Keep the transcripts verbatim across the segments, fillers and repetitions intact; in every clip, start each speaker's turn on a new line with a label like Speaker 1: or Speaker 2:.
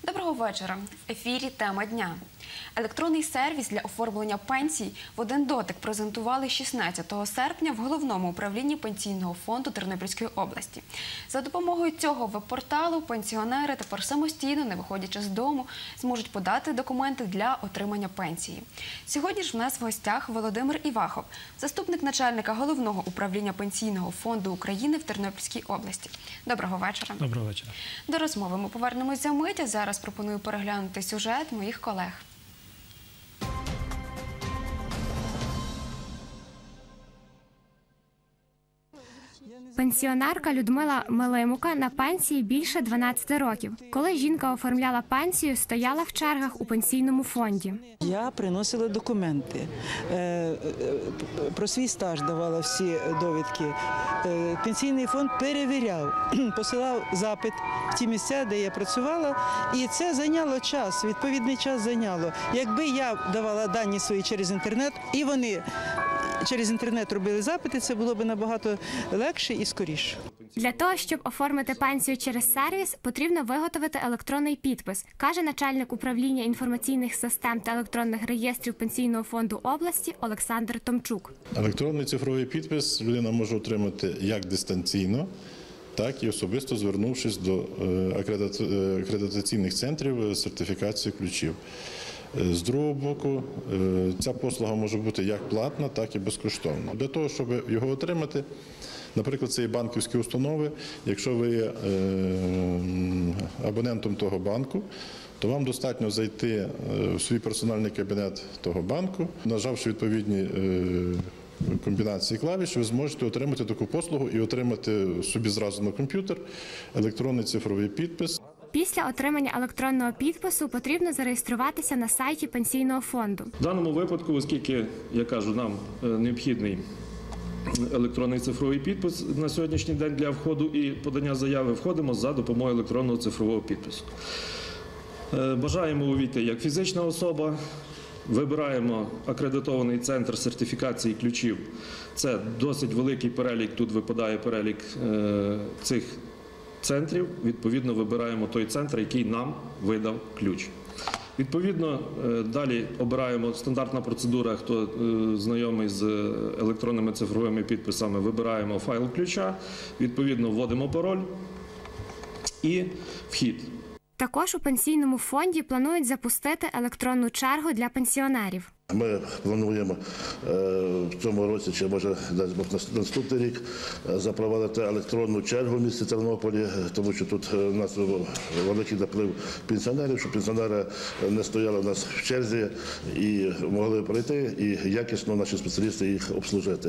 Speaker 1: Доброго вечора. В ефірі «Тема дня». Електронний сервіс для оформлення пенсій в один дотик презентували шістнадцятого серпня в Головному управлінні Пенсійного фонду Тернопільської області. За допомогою цього веб-порталу пенсіонери тепер самостійно, не виходячи з дому, зможуть подати документи для отримання пенсії. Сьогодні ж в нас в гостях Володимир Івахов, заступник начальника Головного управління Пенсійного фонду України в Тернопільській області. Доброго вечора.
Speaker 2: Доброго вечора.
Speaker 1: До розмови ми повернемось за мить, а зараз пропоную переглянути сюжет моїх колег.
Speaker 3: Пенсіонерка Людмила Милимука на пенсії більше дванадцяти років. Коли жінка оформляла пенсію, стояла в чергах у пенсійному фонді.
Speaker 4: Я приносила документи, про свій стаж давала всі довідки. Пенсійний фонд перевіряв, посилав запит в ті місця, де я працювала, і це зайняло час, відповідний час зайняло. Якби я давала дані свої через інтернет, і вони через інтернет робили запити, це було б набагато легше і скоріше.
Speaker 3: Для того, щоб оформити пенсію через сервіс, потрібно виготовити електронний підпис, каже начальник управління інформаційних систем та електронних реєстрів Пенсійного фонду області Олександр Томчук.
Speaker 5: Електронний цифровий підпис людина може отримати як дистанційно, так і особисто звернувшись до акредитаційних центрів сертифікації ключів. З другого боку, ця послуга може бути як платна, так і безкоштовна. Для того, щоб його отримати, наприклад, це є банківські установи, якщо ви є абонентом того банку, то вам достатньо зайти в свій персональний кабінет того банку, нажавши відповідні комбінації клавіш, ви зможете отримати таку послугу і отримати собі зразу на комп'ютер електронний цифровий підпис.
Speaker 3: Після отримання електронного підпису потрібно зареєструватися на сайті Пенсійного фонду.
Speaker 6: В даному випадку, оскільки, я кажу, нам необхідний електронний цифровий підпис на сьогоднішній день для входу і подання заяви, входимо за допомогою електронного цифрового підпису. Бажаємо увійти як фізична особа, вибираємо акредитований центр сертифікації ключів. Це досить великий перелік, тут випадає перелік цих центрів, відповідно, вибираємо той центр, який нам видав ключ. Відповідно, далі обираємо стандартна процедура, хто знайомий з електронними цифровими підписами, вибираємо файл ключа, відповідно, вводимо пароль і вхід.
Speaker 3: Також у Пенсійному фонді планують запустити електронну чергу для пенсіонерів.
Speaker 7: Ми плануємо в цьому році, чи може наступний рік, запровадити електронну чергу в місті Тернополі, тому що тут у нас великий наплив пенсіонерів, щоб пенсіонери не стояли у нас в черзі і могли прийти, і якісно наші спеціалісти їх обслужити.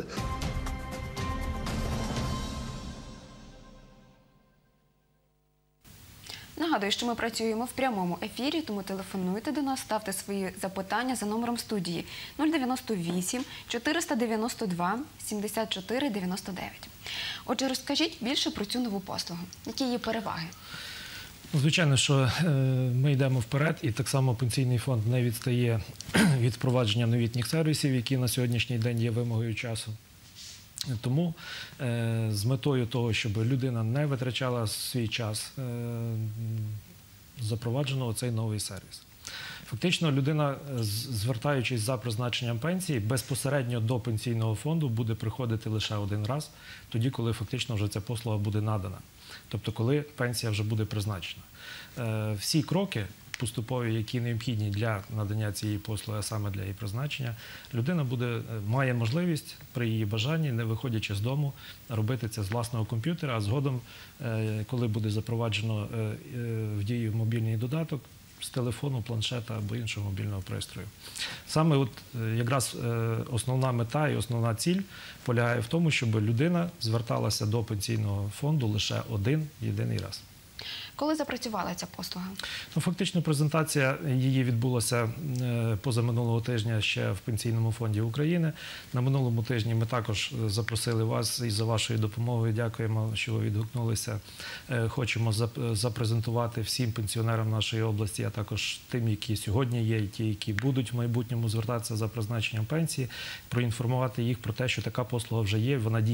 Speaker 1: Нагадую, що ми працюємо в прямому ефірі, тому телефонуйте до нас, ставте свої запитання за номером студії нуль дев'яносто вісім чотириста дев'яносто два сімдесят чотири дев'яносто дев'ять. Отже, розкажіть більше про цю нову послугу. Які її переваги?
Speaker 2: Звичайно, що ми йдемо вперед, і так само Пенсійний фонд не відстає від впровадження новітніх сервісів, які на сьогоднішній день є вимогою часу. Тому з метою того, щоб людина не витрачала свій час, запроваджено цей новий сервіс. Фактично, людина, звертаючись за призначенням пенсії, безпосередньо до Пенсійного фонду буде приходити лише один раз, тоді, коли фактично вже ця послуга буде надана. Тобто, коли пенсія вже буде призначена. Всі кроки поступові, які необхідні для надання цієї послуги, а саме для її призначення, людина буде, має можливість при її бажанні, не виходячи з дому, робити це з власного комп'ютера, а згодом, коли буде запроваджено в дію мобільний додаток, з телефону, планшета або іншого мобільного пристрою. Саме от якраз основна мета і основна ціль полягає в тому, щоб людина зверталася до Пенсійного фонду лише один єдиний раз.
Speaker 1: Коли запрацювала ця послуга?
Speaker 2: Ну, фактично, презентація її відбулася позаминулого тижня ще в Пенсійному фонді України. На минулому тижні ми також запросили вас і за вашою допомогою, дякуємо, що ви відгукнулися. Хочемо запрезентувати всім пенсіонерам нашої області, а також тим, які сьогодні є, і ті, які будуть в майбутньому звертатися за призначенням пенсії, проінформувати їх про те, що така послуга вже є, вона діє.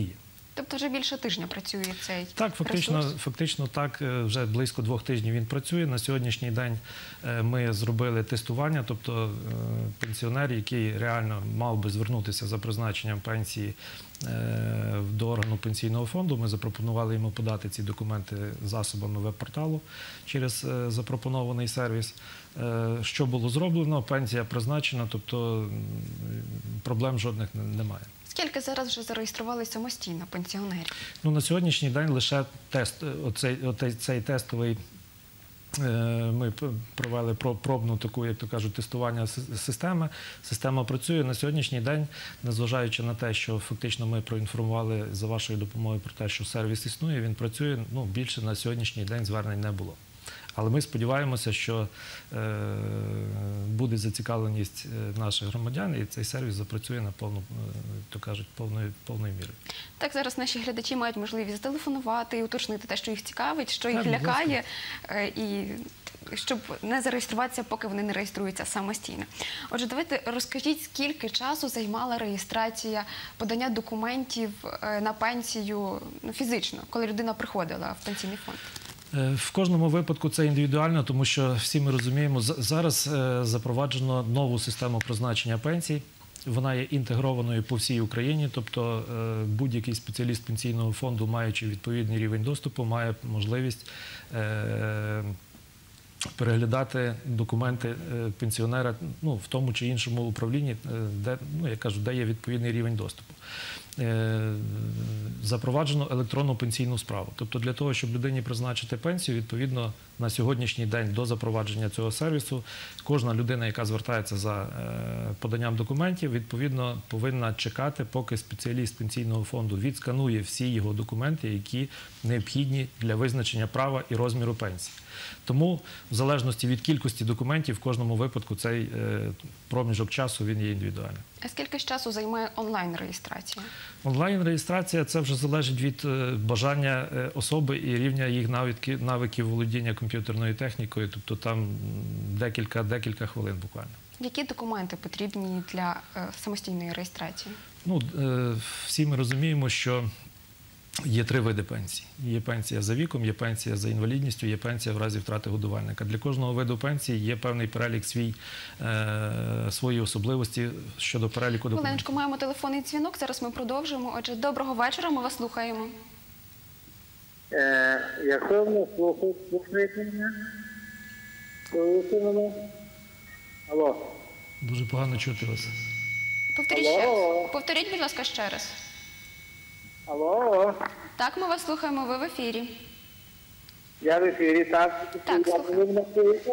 Speaker 1: Тобто вже більше тижня працює цей
Speaker 2: Так, фактично,
Speaker 1: ресурс?
Speaker 2: фактично так, вже близько двох тижнів він працює. На сьогоднішній день ми зробили тестування, тобто пенсіонер, який реально мав би звернутися за призначенням пенсії до органу пенсійного фонду, ми запропонували йому подати ці документи засобами веб-порталу через запропонований сервіс. Що було зроблено, пенсія призначена, тобто проблем жодних немає.
Speaker 1: Скільки зараз вже зареєстрували самостійно пенсіонерів?
Speaker 2: Ну, на сьогоднішній день лише тест, оцей, оцей, цей тестовий, ми провели пробну таку, як то кажуть, тестування системи. Система працює. На сьогоднішній день, незважаючи на те, що фактично ми проінформували за вашою допомогою про те, що сервіс існує, він працює, ну, більше на сьогоднішній день звернень не було. Але ми сподіваємося, що е, буде зацікавленість наших громадян, і цей сервіс запрацює на повну, то кажуть, повною, повною мірою.
Speaker 1: Так, зараз наші глядачі мають можливість зателефонувати і уточнити те, що їх цікавить, що їх
Speaker 2: Так,
Speaker 1: лякає, е, і щоб не зареєструватися, поки вони не реєструються самостійно. Отже, давайте розкажіть, скільки часу займала реєстрація подання документів на пенсію, ну, фізично, коли людина приходила в пенсійний фонд?
Speaker 2: В кожному випадку це індивідуально, тому що всі ми розуміємо, зараз запроваджено нову систему призначення пенсій. Вона є інтегрованою по всій Україні, тобто будь-який спеціаліст пенсійного фонду, маючи відповідний рівень доступу, має можливість переглядати документи пенсіонера, ну, в тому чи іншому управлінні, де, ну, я кажу, де є відповідний рівень доступу. Запроваджено електронну пенсійну справу. Тобто для того, щоб людині призначити пенсію, відповідно, на сьогоднішній день до запровадження цього сервісу, кожна людина, яка звертається за поданням документів, відповідно, повинна чекати, поки спеціаліст пенсійного фонду відсканує всі його документи, які необхідні для визначення права і розміру пенсії. Тому, в залежності від кількості документів, в кожному випадку цей проміжок часу, він є індивідуальним.
Speaker 1: А скільки ж часу займає онлайн-реєстрація?
Speaker 2: Онлайн-реєстрація – це вже залежить від бажання особи і рівня їх навиків, навиків володіння комп'ютерною технікою, тобто там декілька, декілька хвилин буквально.
Speaker 1: Які документи потрібні для е, самостійної реєстрації?
Speaker 2: Ну, е, всі ми розуміємо, що є три види пенсій. Є пенсія за віком, є пенсія за інвалідністю, є пенсія в разі втрати годувальника. Для кожного виду пенсії є певний перелік свій, е, свої особливості щодо переліку документів.
Speaker 1: Хвилиночку, маємо телефонний дзвінок, зараз ми продовжуємо. Отже, доброго вечора, ми вас слухаємо.
Speaker 8: Е, якщо ви слухаєте, слухаєте мене? Слухаєте мене? Алло.
Speaker 2: Дуже погано чути вас.
Speaker 1: Повторіть ще. Повторіть, будь ласка, ще раз.
Speaker 8: Алло.
Speaker 1: Так, ми вас слухаємо, ви в ефірі.
Speaker 8: Я в ефірі, так.
Speaker 1: Так, слухаю.
Speaker 8: Ви мене чуєте?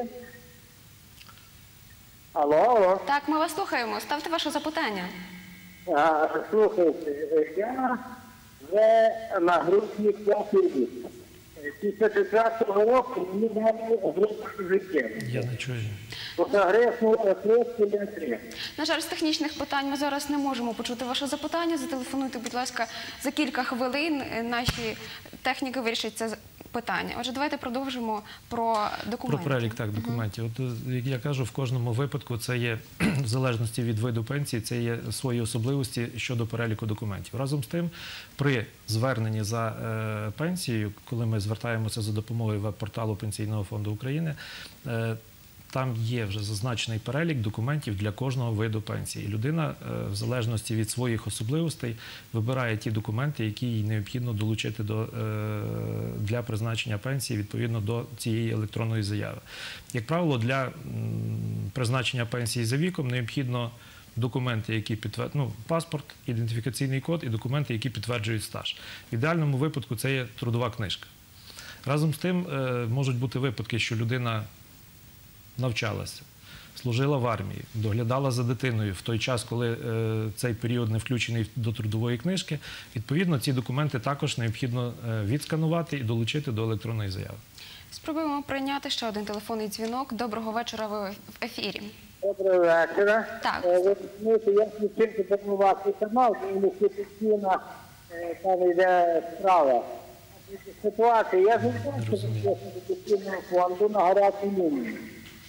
Speaker 8: Алло.
Speaker 1: Так, ми вас слухаємо. Ставте ваше запитання.
Speaker 8: А, слухайте, я вже на групі п'ятий. Після четвертого року мені дали групу життя.
Speaker 2: Я не чую.
Speaker 8: Фотографну отростку для три.
Speaker 1: На жаль, з технічних питань ми зараз не можемо почути ваше запитання. Зателефонуйте, будь ласка, за кілька хвилин. Наші техніки вирішать це питання. Отже, давайте продовжимо про документи.
Speaker 2: Про перелік, так, документів. От, як я кажу, в кожному випадку це є, в залежності від виду пенсії, це є свої особливості щодо переліку документів. Разом з тим, при зверненні за е, пенсією, коли ми звертаємося за допомогою веб-порталу Пенсійного фонду України, е, там є вже зазначений перелік документів для кожного виду пенсії. Людина, в залежності від своїх особливостей, вибирає ті документи, які їй необхідно долучити до, для призначення пенсії відповідно до цієї електронної заяви. Як правило, для призначення пенсії за віком необхідно документи, які підтверджують, ну, паспорт, ідентифікаційний код і документи, які підтверджують стаж. В ідеальному випадку це є трудова книжка. Разом з тим, можуть бути випадки, що людина навчалася, служила в армії, доглядала за дитиною в той час, коли е, цей період не включений до трудової книжки. Відповідно, ці документи також необхідно е, відсканувати і долучити до електронної заяви.
Speaker 1: Спробуємо прийняти ще один телефонний дзвінок. Доброго вечора, ви в ефірі.
Speaker 8: Доброго вечора.
Speaker 1: Так.
Speaker 8: Ви розумієте, я включив допомагати канал, тому що постійно там йде справа. Ситуація. Я звертався до Пенсійного фонду на гарячу лінію.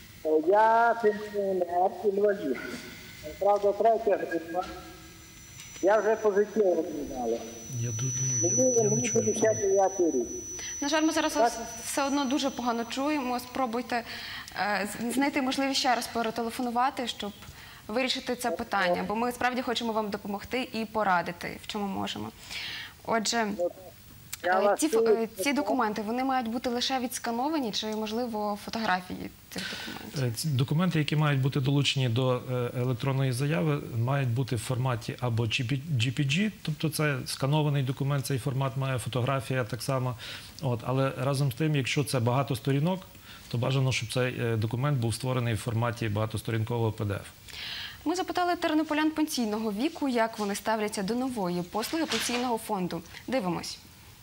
Speaker 8: Я пенсіонер, інвалід. Правда, третя група. Я вже позитивно знала.
Speaker 2: Я, ду- я,
Speaker 8: Мені
Speaker 2: я не
Speaker 8: мені
Speaker 2: чую.
Speaker 8: п'ятдесят дев'ятий рік.
Speaker 1: На жаль, ми зараз вас все одно дуже погано чуємо. Спробуйте е, з- знайти можливість ще раз перетелефонувати, щоб вирішити це питання, бо ми справді хочемо вам допомогти і порадити, в чому можемо. Отже,
Speaker 8: Я
Speaker 1: е,
Speaker 8: вас
Speaker 1: ці, фо-
Speaker 8: чую.
Speaker 1: е, ці документи, вони мають бути лише відскановані, чи, можливо, фотографії цих документів?
Speaker 2: Е, ці Документи, які мають бути долучені до е, електронної заяви, мають бути в форматі або джі пі джі, тобто це сканований документ, цей формат має фотографія так само. От, але разом з тим, якщо це багато сторінок, то бажано, щоб цей е, документ був створений в форматі багатосторінкового пі ді еф.
Speaker 1: Ми запитали тернополян пенсійного віку, як вони ставляться до нової послуги пенсійного фонду. Дивимось.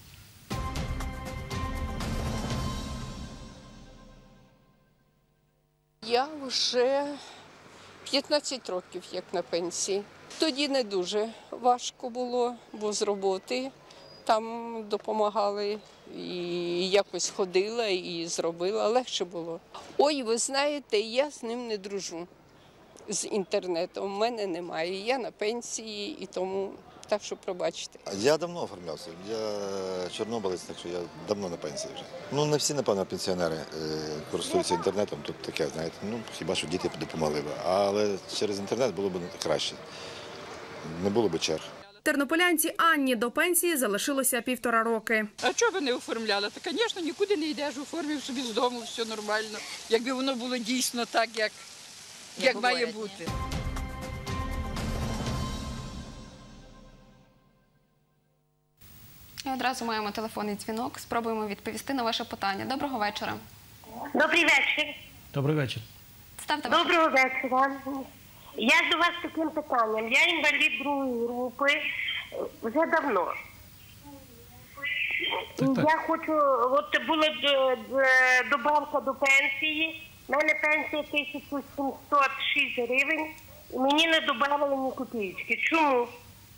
Speaker 9: Я вже п'ятнадцять років як на пенсії. Тоді не дуже важко було, бо з роботи там допомагали, і якось ходила і зробила, легше було. Ой, ви знаєте, я з ним не дружу, з інтернетом. У мене немає, я на пенсії, і тому так що пробачте.
Speaker 10: Я давно оформлявся. Я чорнобилець, так що я давно на пенсії вже. Ну, не всі, напевно, пенсіонери е, користуються інтернетом. Тут таке, знаєте, ну, хіба що діти допомогли б. Але через інтернет було б краще. Не було б черг.
Speaker 11: Тернополянці Анні до пенсії залишилося півтора роки.
Speaker 12: А чого ви не оформляли? Та, звісно, нікуди не йдеш, оформив собі з дому, все нормально. Якби воно було дійсно так, як, як має бути.
Speaker 1: І одразу маємо телефонний дзвінок. Спробуємо відповісти на ваше питання. Доброго вечора.
Speaker 13: Добрий вечір.
Speaker 2: Добрий вечір.
Speaker 1: Ставте ваше
Speaker 13: Доброго вечора. Я до вас з таким питанням. Я інвалід другої групи вже давно.
Speaker 2: Так, так.
Speaker 13: Я хочу, от була д- д- добавка до пенсії. У мене пенсія тисяча сімсот шість гривень. І мені не додали ні копійки. Чому?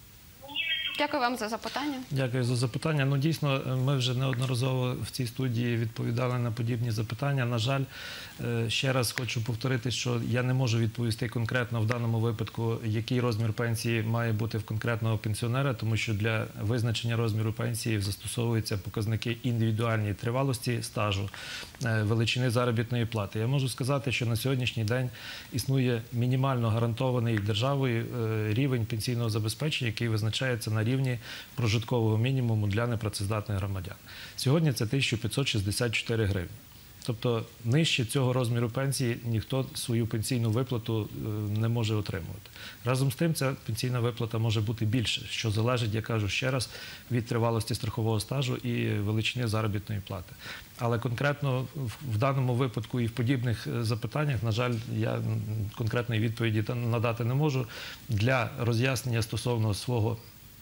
Speaker 1: Дякую вам за запитання.
Speaker 2: Дякую за запитання. Ну, дійсно, ми вже неодноразово в цій студії відповідали на подібні запитання. На жаль, е, ще раз хочу повторити, що я не можу відповісти конкретно в даному випадку, який розмір пенсії має бути в конкретного пенсіонера, тому що для визначення розміру пенсії застосовуються показники індивідуальної тривалості стажу, е, величини заробітної плати. Я можу сказати, що на сьогоднішній день існує мінімально гарантований державою е, рівень пенсійного забезпечення, який визначається на рівні прожиткового мінімуму для непрацездатних громадян. Сьогодні це тисяча п'ятсот шістдесят чотири гривні. Тобто нижче цього розміру пенсії ніхто свою пенсійну виплату не може отримувати. Разом з тим, ця пенсійна виплата може бути більше, що залежить, я кажу ще раз, від тривалості страхового стажу і величини заробітної плати. Але конкретно в даному випадку і в подібних запитаннях, на жаль, я конкретної відповіді надати не можу. Для роз'яснення стосовно свого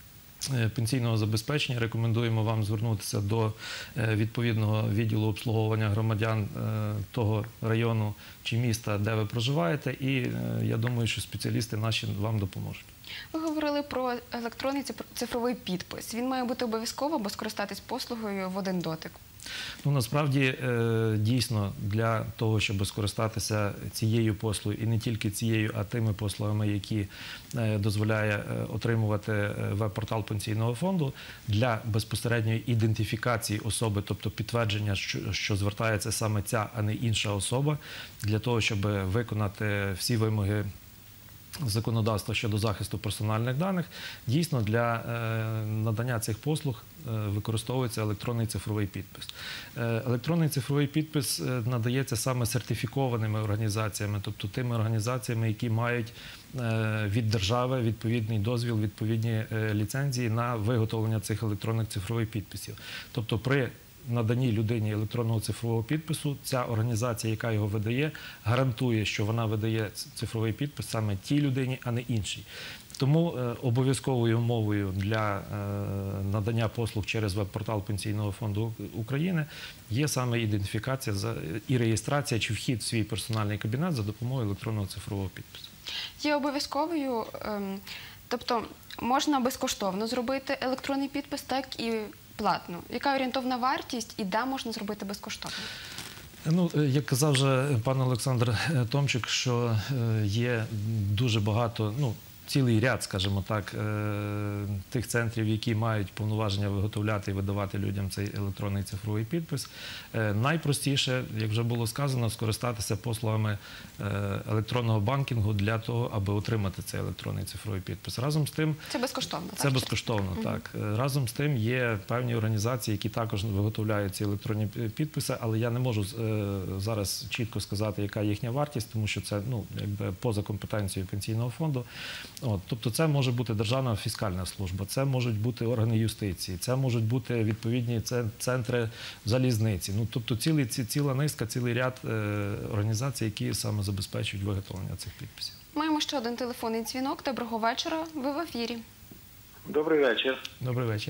Speaker 2: пенсійного забезпечення рекомендуємо вам звернутися до відповідного відділу обслуговування громадян того району чи міста, де ви проживаєте, і я думаю, що спеціалісти наші вам допоможуть.
Speaker 1: Ви говорили про електронний цифровий підпис. Він має бути обов'язково або скористатись послугою в один дотик?
Speaker 2: Ну, насправді, дійсно, для того, щоб скористатися цією послугою, і не тільки цією, а тими послугами, які дозволяє отримувати веб-портал Пенсійного фонду, для безпосередньої ідентифікації особи, тобто підтвердження, що, що звертається саме ця, а не інша особа, для того, щоб виконати всі вимоги законодавства щодо захисту персональних даних, дійсно для надання цих послуг використовується електронний цифровий підпис. Електронний цифровий підпис надається саме сертифікованими організаціями, тобто тими організаціями, які мають від держави відповідний дозвіл, відповідні ліцензії на виготовлення цих електронних цифрових підписів. Тобто при наданні людині електронного цифрового підпису, ця організація, яка його видає, гарантує, що вона видає цифровий підпис саме тій людині, а не іншій. Тому обов'язковою умовою для надання послуг через веб-портал Пенсійного фонду України є саме ідентифікація і реєстрація чи вхід в свій персональний кабінет за допомогою електронного цифрового підпису.
Speaker 1: Є обов'язковою, тобто можна безкоштовно зробити електронний підпис, так і платно. Яка орієнтовна вартість і де можна зробити безкоштовно?
Speaker 2: Ну, як казав вже пан Олександр Томчик, що є дуже багато, ну, цілий ряд, скажімо так, е, тих центрів, які мають повноваження виготовляти і видавати людям цей електронний цифровий підпис. Е, найпростіше, як вже було сказано, скористатися послугами е, електронного банкінгу для того, аби отримати цей електронний цифровий підпис. Разом з тим,
Speaker 1: Це безкоштовно,
Speaker 2: це
Speaker 1: так?
Speaker 2: безкоштовно,
Speaker 1: Мгм.
Speaker 2: так. Е, Разом з тим є певні організації, які також виготовляють ці електронні підписи, але я не можу е, зараз чітко сказати, яка їхня вартість, тому що це, ну, якби поза компетенцією пенсійного фонду. От, тобто це може бути Державна фіскальна служба, це можуть бути органи юстиції, це можуть бути відповідні центри залізниці. Ну, тобто цілий, ці, ціла низка, цілий ряд е, організацій, які саме забезпечують виготовлення цих підписів.
Speaker 1: Маємо ще один телефонний дзвінок. Доброго вечора. Ви в ефірі.
Speaker 14: Добрий вечір.
Speaker 2: Добрий вечір.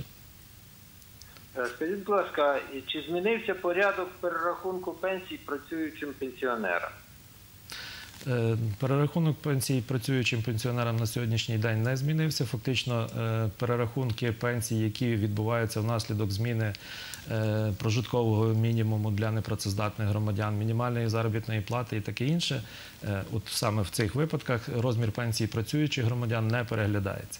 Speaker 14: Скажіть, будь ласка, чи змінився порядок перерахунку пенсій працюючим пенсіонерам?
Speaker 2: Перерахунок пенсій працюючим пенсіонерам на сьогоднішній день не змінився. Фактично, перерахунки пенсій, які відбуваються внаслідок зміни прожиткового мінімуму для непрацездатних громадян, мінімальної заробітної плати і таке інше, от саме в цих випадках розмір пенсії працюючих громадян не переглядається.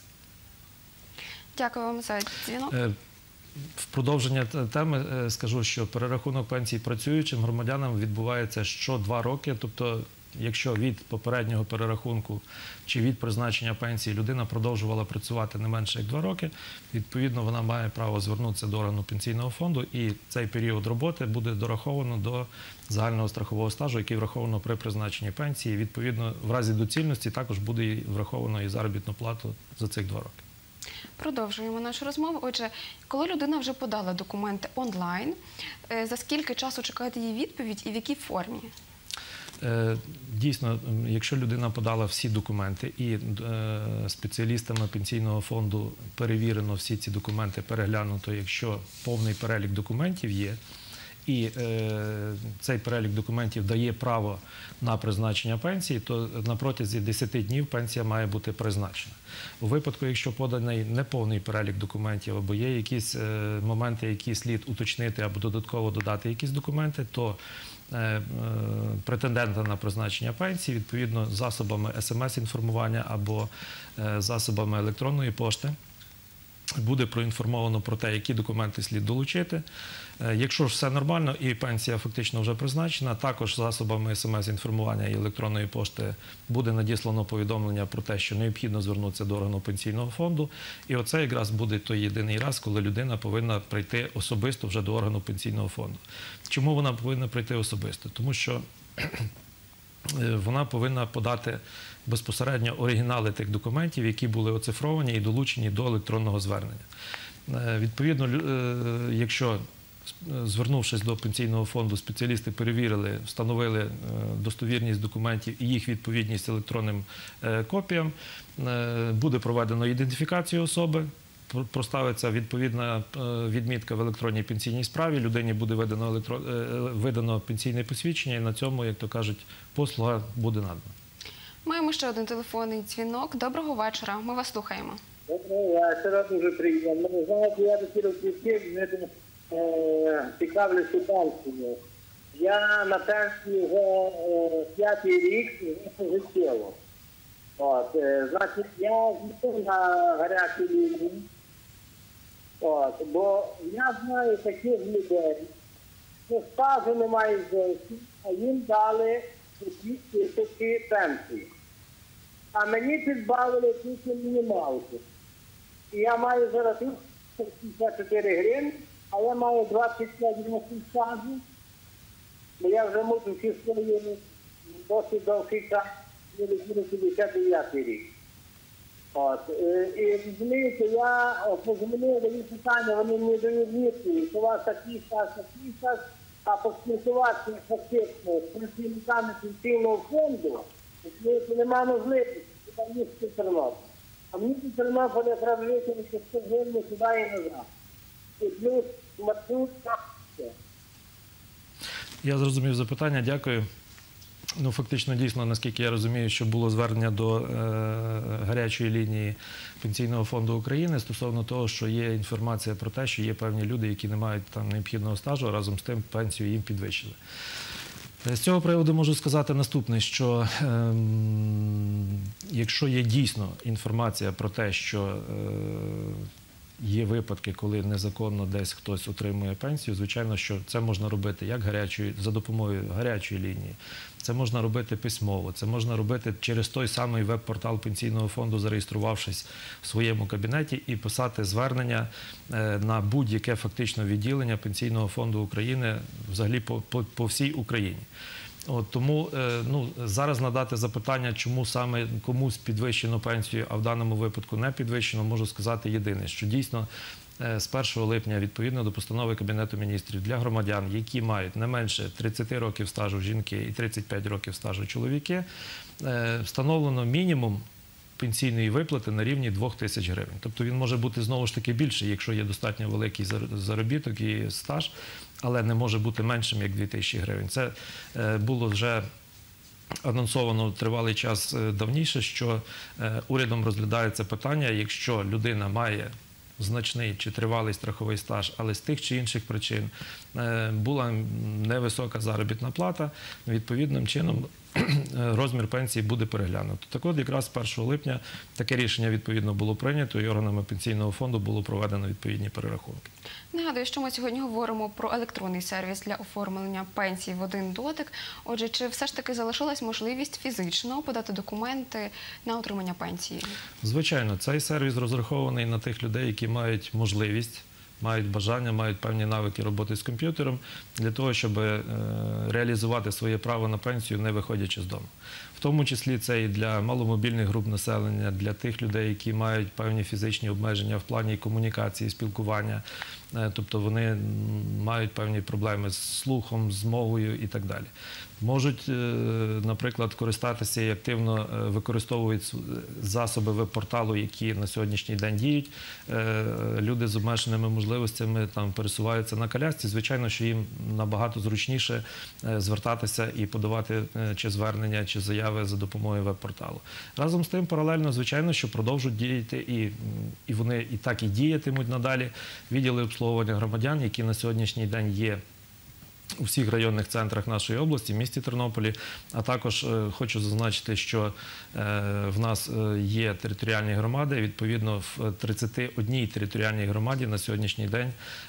Speaker 1: Дякую вам за дзвінок.
Speaker 2: В продовження теми скажу, що перерахунок пенсій працюючим громадянам відбувається що два роки, тобто якщо від попереднього перерахунку чи від призначення пенсії людина продовжувала працювати не менше як два роки, відповідно вона має право звернутися до органу пенсійного фонду і цей період роботи буде дораховано до загального страхового стажу, який враховано при призначенні пенсії. Відповідно, в разі доцільності також буде враховано і заробітну плату за цих два роки.
Speaker 1: Продовжуємо нашу розмову. Отже, коли людина вже подала документи онлайн, за скільки часу чекати її відповідь і в якій формі?
Speaker 2: Дійсно, якщо людина подала всі документи і спеціалістами пенсійного фонду перевірено всі ці документи, переглянуто, якщо повний перелік документів є, і е, цей перелік документів дає право на призначення пенсії, то на протязі десяти днів пенсія має бути призначена. У випадку, якщо поданий неповний перелік документів або є якісь е, моменти, які слід уточнити або додатково додати якісь документи, то е, е, претендента на призначення пенсії, відповідно, засобами смс-інформування або е, засобами електронної пошти, буде проінформовано про те, які документи слід долучити. Якщо ж все нормально і пенсія фактично вже призначена, також засобами смс-інформування і електронної пошти буде надіслано повідомлення про те, що необхідно звернутися до органу пенсійного фонду. І оце якраз буде той єдиний раз, коли людина повинна прийти особисто вже до органу пенсійного фонду. Чому вона повинна прийти особисто? Тому що вона повинна подати безпосередньо оригінали тих документів, які були оцифровані і долучені до електронного звернення. Відповідно, якщо, звернувшись до пенсійного фонду, спеціалісти перевірили, встановили достовірність документів і їх відповідність електронним копіям, буде проведено ідентифікацію особи, проставиться відповідна відмітка в електронній пенсійній справі, людині буде видано, електро... видано пенсійне посвідчення і на цьому, як то кажуть, послуга буде надана.
Speaker 1: Маємо ще один телефонний дзвінок. Доброго вечора. Ми вас слухаємо.
Speaker 8: Доброго вечора, дуже приємно. Ви знаєте, я до кіровців не цікавлюся пенсією. Я на пенсії вже п'ятий рік, вже пожиттєво. От, е, значить, я змінив на гарячу лінію, от, бо я знаю таких людей, що стажу немає зовсім, а їм дали дві тисячі пенсії. А мені підбавили тільки мінімалку. І я маю зараз сімдесят чотири гривні, а я маю двадцять п'ять років стажу, бо я вже можу всі свої досить довгий час. п'ятдесят дев'ятий рік. От. І розумієте, я позвонив до їх питання, вони мені дають відповідь, що у вас такий час, такий час, а поспілкуватися фактично з працівниками пенсійного фонду, розумієте, немає можливості, там їсти Тернопіль. А мені до Тернополя треба виконати сто гривень сюди і назад. І плюс маршрутка.
Speaker 2: Я зрозумів запитання, дякую. Ну, фактично, дійсно, наскільки я розумію, що було звернення до е, гарячої лінії Пенсійного фонду України стосовно того, що є інформація про те, що є певні люди, які не мають там необхідного стажу, а разом з тим пенсію їм підвищили. З цього приводу можу сказати наступне, що е, якщо є дійсно інформація про те, що є випадки, коли незаконно десь хтось отримує пенсію, звичайно, що це можна робити як гарячою, за допомогою гарячої лінії, це можна робити письмово, це можна робити через той самий веб-портал Пенсійного фонду, зареєструвавшись в своєму кабінеті, і писати звернення на будь-яке фактично відділення Пенсійного фонду України взагалі по, по, по всій Україні. От, тому ну, зараз надати запитання, чому саме комусь підвищено пенсію, а в даному випадку не підвищено, можу сказати єдине, що дійсно з першого липня, відповідно до постанови Кабінету міністрів, для громадян, які мають не менше тридцяти років стажу жінки і тридцять п'ять років стажу чоловіки, встановлено мінімум пенсійної виплати на рівні двох тисяч гривень. Тобто він може бути знову ж таки більший, якщо є достатньо великий заробіток і стаж, але не може бути меншим, як дві тисячі гривень. Це було вже анонсовано тривалий час давніше, що урядом розглядається питання, якщо людина має значний чи тривалий страховий стаж, але з тих чи інших причин була невисока заробітна плата, відповідним чином розмір пенсії буде переглянуто. Так от, якраз з першого липня таке рішення відповідно було прийнято і органами Пенсійного фонду було проведено відповідні перерахунки.
Speaker 1: Нагадую, що ми сьогодні говоримо про електронний сервіс для оформлення пенсії в один дотик. Отже, чи все ж таки залишилась можливість фізично подати документи на отримання пенсії?
Speaker 2: Звичайно, цей сервіс розрахований на тих людей, які мають можливість, мають бажання, мають певні навики роботи з комп'ютером для того, щоб реалізувати своє право на пенсію, не виходячи з дому. В тому числі це і для маломобільних груп населення, для тих людей, які мають певні фізичні обмеження в плані комунікації, спілкування, тобто вони мають певні проблеми з слухом, з мовою і так далі. Можуть, наприклад, користатися і активно використовують засоби веб-порталу, які на сьогоднішній день діють. Люди з обмеженими можливостями там пересуваються на колясці. Звичайно, що їм набагато зручніше звертатися і подавати чи звернення, чи заяви за допомогою веб-порталу. Разом з тим, паралельно, звичайно, що продовжують діяти, і, і вони і так і діятимуть надалі, відділи обслуговування громадян, які на сьогоднішній день є у всіх районних центрах нашої області, в місті Тернополі. А також е, хочу зазначити, що е, в нас є територіальні громади. Відповідно, в тридцятій одній територіальній громаді на сьогоднішній день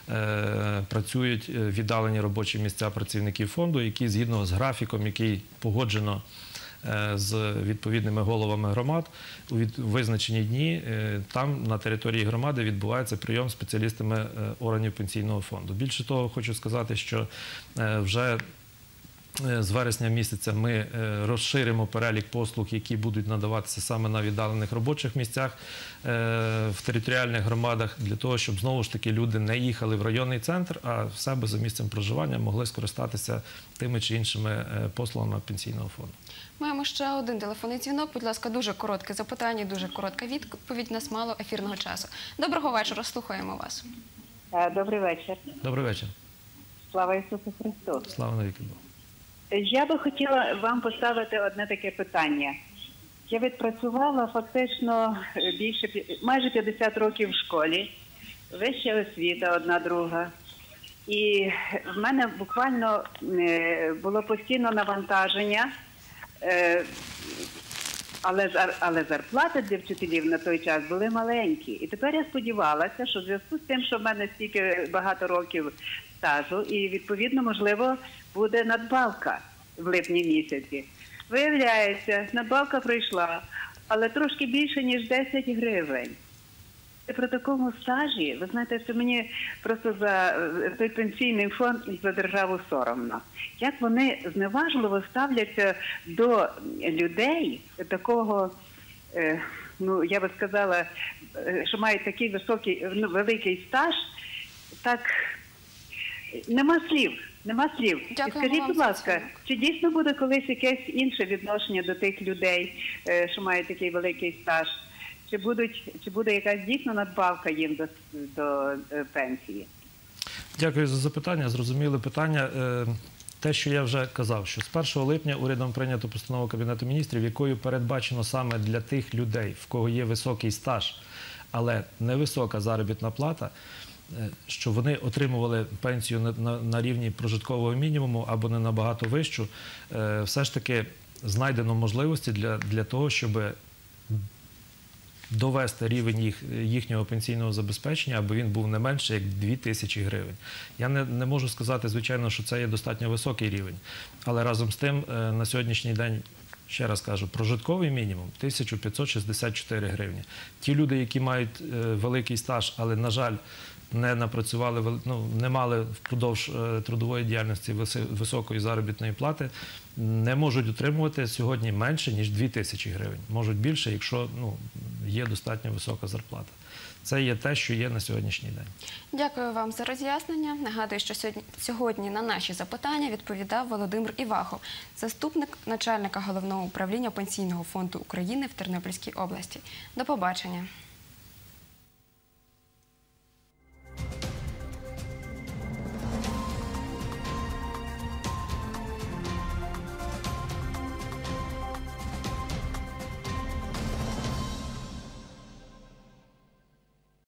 Speaker 2: е, працюють віддалені робочі місця працівників фонду, які згідно з графіком, який погоджено з відповідними головами громад, у визначені дні там на території громади відбувається прийом спеціалістами органів Пенсійного фонду. Більше того, хочу сказати, що вже з вересня місяця ми розширимо перелік послуг, які будуть надаватися саме на віддалених робочих місцях в територіальних громадах, для того, щоб знову ж таки люди не їхали в районний центр, а в себе за місцем проживання могли скористатися тими чи іншими послугами Пенсійного фонду.
Speaker 1: Маємо ще один телефонний дзвінок. Будь ласка, дуже коротке запитання, дуже коротка відповідь. У нас мало ефірного часу. Доброго вечора, слухаємо вас.
Speaker 15: Добрий вечір.
Speaker 2: Добрий вечір.
Speaker 15: Слава Ісусу Христу.
Speaker 2: Слава навіки Богу.
Speaker 15: Я би хотіла вам поставити одне таке питання. Я відпрацювала фактично більше, майже п'ятдесят років в школі, вища освіта одна друга. І в мене буквально було постійно навантаження, але, але зарплати для вчителів на той час були маленькі. І тепер я сподівалася, що в зв'язку з тим, що в мене стільки багато років стажу, і відповідно, можливо, буде надбавка в липні місяці. Виявляється, надбавка прийшла, але трошки більше, ніж десять гривень. І при такому стажі, ви знаєте, що мені просто за той пенсійний фонд і за державу соромно. Як вони зневажливо ставляться до людей такого, ну, я би сказала, що мають такий високий, ну, великий стаж, так, нема слів, нема слів.
Speaker 1: Дякую.
Speaker 15: І скажіть, будь ласка, чи дійсно буде колись якесь інше відношення до тих людей, що мають такий великий стаж? Чи, будуть, чи буде якась дійсно надбавка їм до, до е, пенсії?
Speaker 2: Дякую за запитання. Зрозуміли питання. Те, що я вже казав, що з першого липня урядом прийнято постанову Кабінету міністрів, якою передбачено саме для тих людей, в кого є високий стаж, але невисока заробітна плата, що вони отримували пенсію на, на, на рівні прожиткового мінімуму або не набагато вищу, все ж таки знайдено можливості для, для того, щоб довести рівень їх, їхнього пенсійного забезпечення, аби він був не менше, як дві тисячі гривень. Я не, не можу сказати, звичайно, що це є достатньо високий рівень, але разом з тим на сьогоднішній день, ще раз кажу, прожитковий мінімум – тисяча п'ятсот шістдесят чотири гривні. Ті люди, які мають великий стаж, але, на жаль, не напрацювали, ну, не мали впродовж трудової діяльності високої заробітної плати, не можуть отримувати сьогодні менше, ніж дві тисячі гривень. Можуть більше, якщо ну, є достатньо висока зарплата. Це є те, що є на сьогоднішній день.
Speaker 1: Дякую вам за роз'яснення. Нагадую, що сьогодні, сьогодні на наші запитання відповідав Володимир Івахов, заступник начальника Головного управління Пенсійного фонду України в Тернопільській області. До побачення.